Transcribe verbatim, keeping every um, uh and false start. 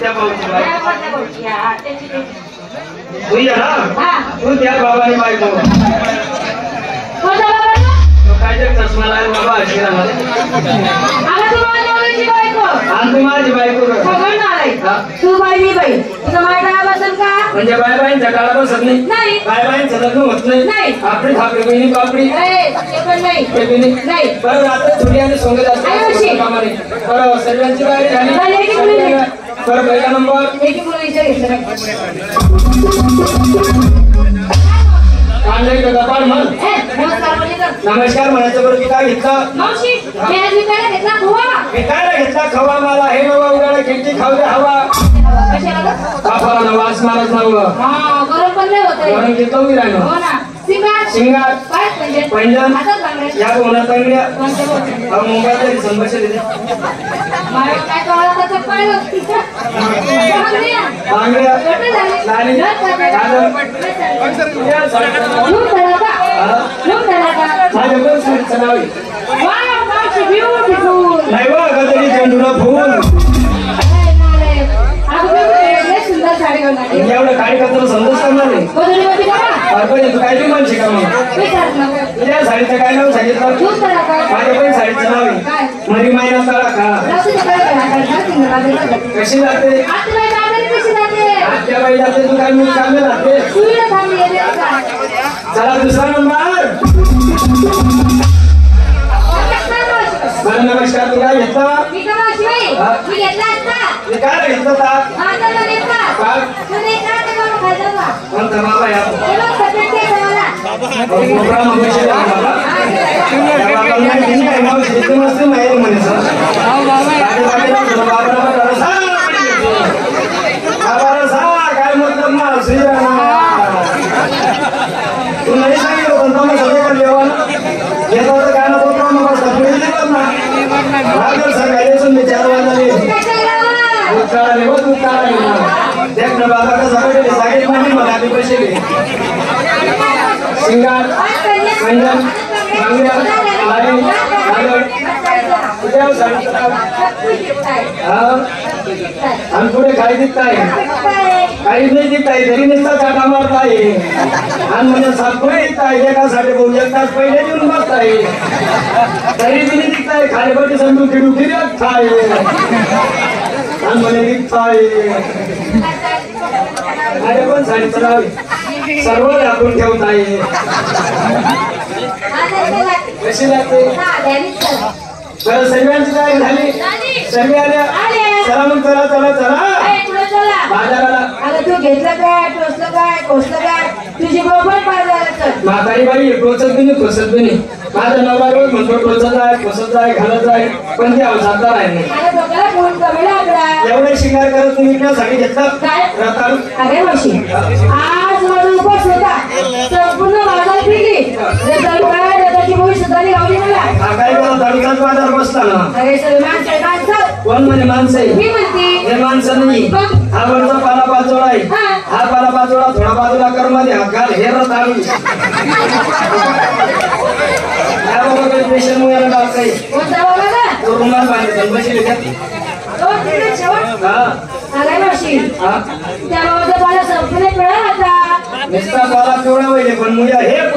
मोठ्या भाऊची बाई मोठ्या भाऊची हा त्याची तू ये ना हा तू त्या बाबाने बायको कोणता बाबा तो काय ते चष्मा लावून बाबा अशी अगं तू माझ्या मुलीची बायको आणि तू माझी बायको सगळं नालाय तू बाई मी बाई तुझं माहिती बसेल का म्हणजे बाय बाईंचा काळा बसत नाही नाही बाय बाईंचं लग्न होत नाही नाही आपली थापडी बहिणी पापडी ते पण नाही ते बिनी नाही बरं आता थोडी आणि सोंगत असते कामाने बरं सर्वांची बाहेर झाली बरं पहिला नंबर एक मुलीच्या घेतलं कांदे कपाळ म्हण नमस्कार बोलायचं नमस्कार म्हणायचं बरं मी काय घेतलं मावशी मी आज विकायला घेतला खवा मी काय नाही घेतला खवा मला हे नवा उघडा खिडकी खाऊ दे हवा कशाला कापाला ना वास मारत नव्हतं हा गरम पण नाही होत म्हणून घेतो मी राहिलो हो ना सिंगार शिंगार काय म्हणजे पैंजण हातात बांगड्या या कोणा चांगल्या कोणत्या बोलते हा मुंबईतली संभाषण देते मला काय कळलं त्याचं पाहिलं बांगड्या छोटे झाले लाली झालं लूट झाला का लूट झाला का माझ्या पण सुरीचं नाव आहे वाव मावशी ब्युटिफुल नाही बा कधी झेंडूला फुल सुंदर साडी घालणार एवढं काय करतो समजूच करणार नाही गोधडी मध्ये बघा आपण तू काय म्हणून शिका मला विचारत नको तुझ्या साडीचं काय नाव सांगितलं लूट झाला का माझ्या पण साडीचं नाव आहे काय मरी मायना तळा का रात्री सकाळी घराकडे सिंगर बाजारात कशी जाते आता बाई बाजारी कशी जाते आजच्या बाई जाते तू काय मी कामे जाते सुईला थांबली येते का चला दुसरा नंबर बरं नमस्कार तू काय घेतला मी का मावशी बाई मी घेतला असता मी काय घेतलं का माझा तो घेतला काय तुझे का ते मला खायला बा कोणता बाबा या हे बघ सगळं ते मला प्रोग्राम अपेक्षा बाबा बाबा नाही काय नाव शिकतो मस्त माहिती म्हणे सर काय मतलब ना श्रीराम तू नाही सांगितलं पण तुम्ही सगळं जेवण घेता होतं काय नको मग सगळी दिवस ना सगळ्यासून विचार वाजले उत्काळाले हो उत्काळाले देख ना बाबा कसं सांगितलं नाही मला आधी पैसे घे शिंगार मंजन बांगड्या लाली लालड उद्या आणि पुढे काही दिसत आहे काही नाही दिसत आहे तरी नुसता चाटा मारत आहे आणि म्हणजे सातपुढे दिसत आहे एकासाठी भाऊ एक तास पहिले येऊन बसत आहे तरी तिने दिसत आहे खालीपटी समजून खिडू फिरत आहे आणि म्हणे दिसत आहे माझ्या पण साडी चढावी सर्व आपण ठेवत आहे कशी लागते बरं सर्वांची तयारी झाली सर्व आल्या चला मग चला चला चला बाजाराला अगं तू घेतलं काय टोचलं काय कोसलं काय तुझी बरोबर बाजारात म्हातारी बाई टोचत बी नाही खोसत बी नाही माझा नवरा रोज म्हणतो टोचत आहे खोसत आहे घालत आहे पण ते अवसाचा राहिले एवढे शिंगार करत तुम्ही विकण्यासाठी घेतलं काय रताळू अरे मावशी आज माझा उपास होता संपूर्ण बाजार फिरली रताळू काय रताची मुळी सुद्धा गावली मला हा काय करा तालुक्यात बाजार बसला ना अरे सगळे माणसं माणसं कोण म्हणे माणसं आहे मी म्हणते हे माणसं नाही हा वरचा पाला बाजूला आहे हा पाला बाजूला थोडा बाजूला कर मध्ये हा घाल हे रताळू या बाबा काही पेशंट मुलाला डाव काही कोणता बाबा का तो रुमाल बांधले बसले का तो तिथे शेवट हा अरे मावशी हा त्या बाबाचा पाला संपूर्ण पिळा होता नुसता पाला पिवळा वहिले पण मुया हे